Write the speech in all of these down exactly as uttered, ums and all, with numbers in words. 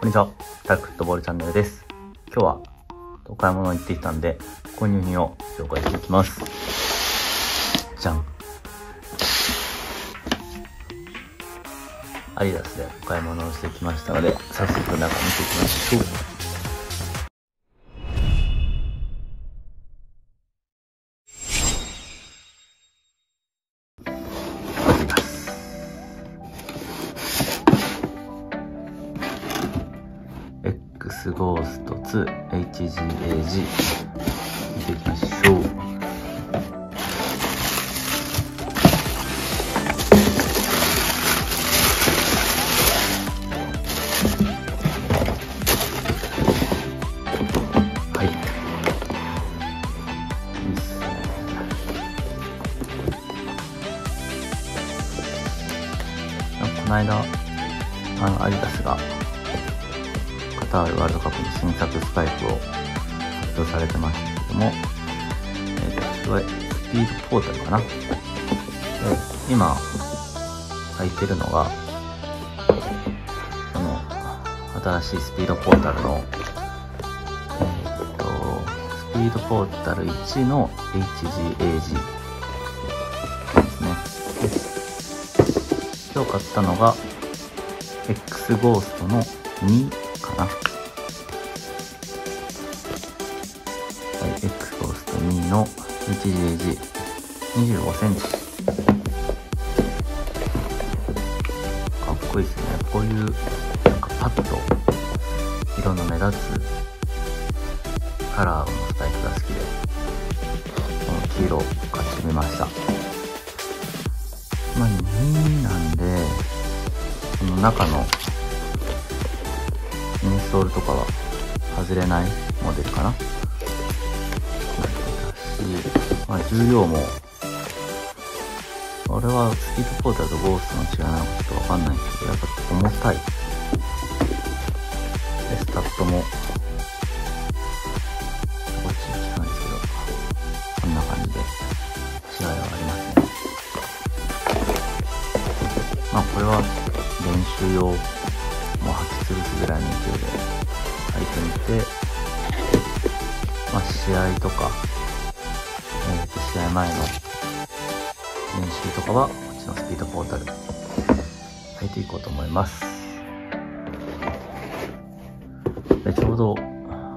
にちは、タクフットボールチャンネルです。今日はお買い物に行ってきたんで、購入品を紹介していきます。じゃん。アディダスでお買い物をしてきましたので、早速中見ていきましょう。X ゴーストツー エイチジーエージー 見ていきましょう。はい、いいっすね。この間あのアディダスがカタールワールドカップの新作スパイクを発表されてましたけども、えー、これはスピードポータルかな。で今履いてるのがこの新しいスピードポータルの、えー、とスピードポータルいちの エイチジーエージー ですね。で今日買ったのが X ゴーストのにかな。はい、X ゴーストにの エイチジーエージーにじゅうごセンチ。かっこいいですね。こういうなんかパッと色の目立つカラーのスパイクが好きで、この黄色を買ってみました。まあになんで、この中のインストールとかは外れないモデルかな。まあ、重量もあれはスピードポータルとゴーストの違いなのかちょっとわかんないんですけど、やっぱ重たいで、スタッドもこっちに近いんですけど、こんな感じで違いはありますね。まあこれは練習用もう履きつぶすぐらいの勢いで履いてみて、まあ試合とか、えー、と試合前の練習とかはこっちのスピードポータル履いていこうと思います。でちょうどこ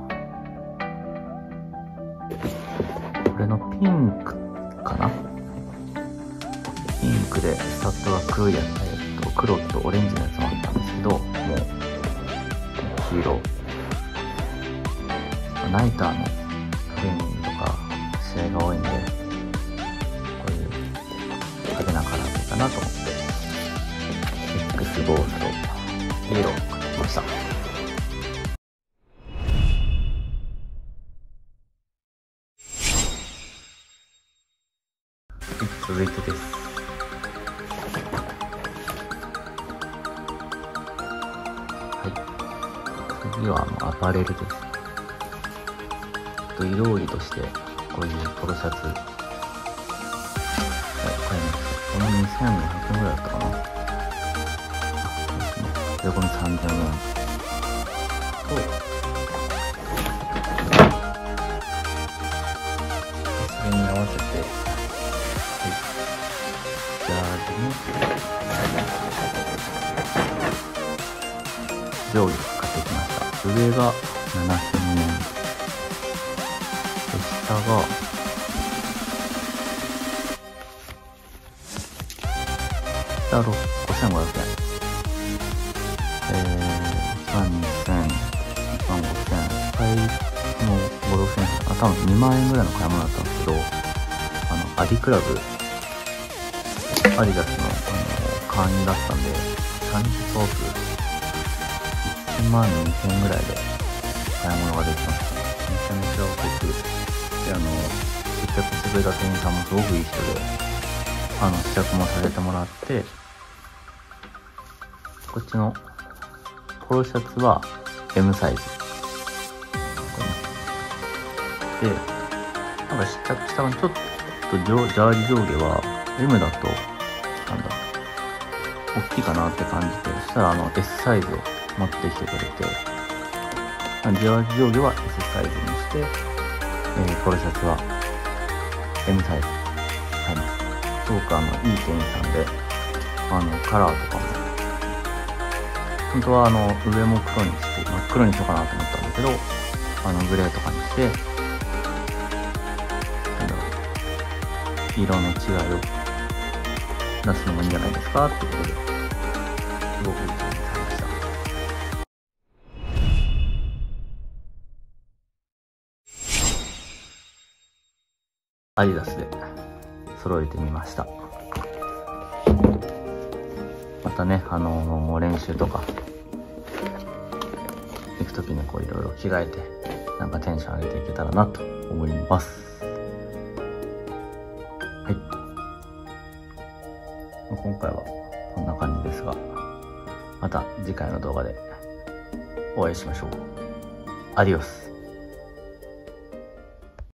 れのピンクかな、ピンクでスタッドが黒いやつ、えっと黒とオレンジのやつもあったんですけど、もう黄色、ナイターのトレーニングとか試合が多いんで、こういう派手なカラーでいいかなと思って X ゴースト黄色を買ってきました。続いてです。次はあのアパレルです。と色売りとしてこういうポロシャツを買いました。このにせんごひゃくえんぐらいだったかな。そうですね。でこのさんぜんえんと、それに合わせて、はい、ジャージに上下買ってきました。上がななせんえんで、下が下ごせんごひゃくえん、えー、いちまんにせん、いちまんごせん、買いもご、ろくせん、あ、多分にまんえんぐらいの買い物だったんですけど、あのアディクラブアディダスの、あの会員だったんでさんじゅっパーセントオフいちまんにせんえんぐらいで買い物ができました。めちゃめちゃお得で、あの接客してくれた店員さんもすごくいい人で、あの試着もさせてもらって、こっちのポロシャツは エム サイズで、なんか試着したのちょっとジャージ上下は エム だとなんだ大きいかなって感じて、そしたらあの エス サイズを持ってきてくれて、上上下は S サイズにして、えー、ポロシャツは エム サイズ。はい。すごくあの、いい店員さんで、あの、カラーとかも、本当はあの、上も黒にして、真っ黒にしようかなと思ったんだけど、あの、グレーとかにして、なんだろう、色の違いを出すのもいいんじゃないですかってことで、すごくいい店員さんでした。アディダスで揃えてみました。またね、あのー、練習とか行くときにこういろいろ着替えて、なんかテンション上げていけたらなと思います。はい。今回はこんな感じですが、また次回の動画でお会いしましょう。アディオス。